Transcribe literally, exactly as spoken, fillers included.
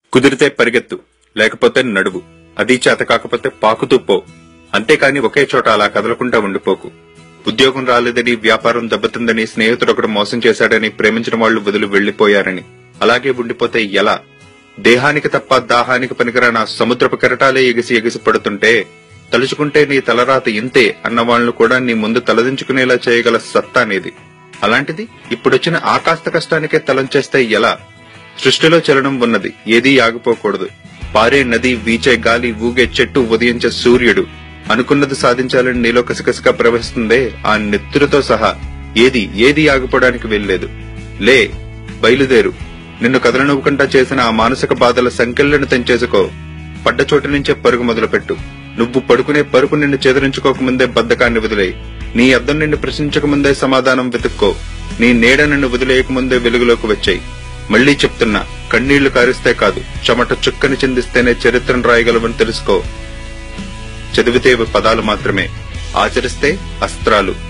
కుదిరితే పరిగెత్తు, లేకపోతే నడువు, అదీ చేత కాకపోతే పాకుతూ పో. అంతేకాని ఒకే చోట అలా కదలకుండా ఉండిపోకు. ఉద్యోగం రాలేదని, వ్యాపారం దెబ్బతిందని, స్నేహితుడొకడు మోసం చేశాడని, ప్రేమించిన వాళ్లు వదిలి వెళ్లిపోయారని అలాగే ఉండిపోతే ఎలా? దేహానికి తప్ప దాహానికి పనికిరాన సముద్రపు కెరటాలే ఎగిసి ఎగిసి పడుతుంటే తలుచుకుంటే నీ తలరాత ఇంతే అన్న వాళ్లు కూడా నీ ముందు తలదించుకునేలా చేయగల సత్తా నీది. అలాంటిది ఇప్పుడొచ్చిన ఆకాస్త కష్టానికే తలంచేస్తే ఎలా? సృష్టిలో చలనం ఉన్నది, ఏదీ ఆగిపోకూడదు. పారే నది, వీచే గాలి, ఊగే చెట్టు, ఉదయించే సూర్యుడు అనుకున్నది సాధించాలని నీలో కసికసిగా ప్రవహిస్తుందే, ఆ నెత్తురుతో సహా ఏది ఏది ఆగిపోవడానికి వెళ్లేదు. లే, బయలుదేరు. నిన్ను కదలనివ్వకుండా చేసిన ఆ మానసిక బాధల సంకెళ్లను తెంచేసుకో. పడ్డ చోటు నుంచే పరుగు మొదలుపెట్టు. నువ్వు పడుకునే పరుపు నిన్ను చెదరించుకోకముందే బద్ధకాన్ని వదిలేయి. నీ అద్దం నిన్ను ప్రశ్నించకముందే సమాధానం వెతుక్కో. నీ నీడ నిన్ను వదిలేయకముందే వెలుగులోకి వచ్చాయి. మళ్లీ చెప్తున్నా, కన్నీళ్లు కారిస్తే కాదు, చెమట చుక్కని చిందిస్తేనే చరిత్రను రాయగలవని తెలుసుకో. చదివితే పదాలు మాత్రమే, ఆచరిస్తే అస్త్రాలు.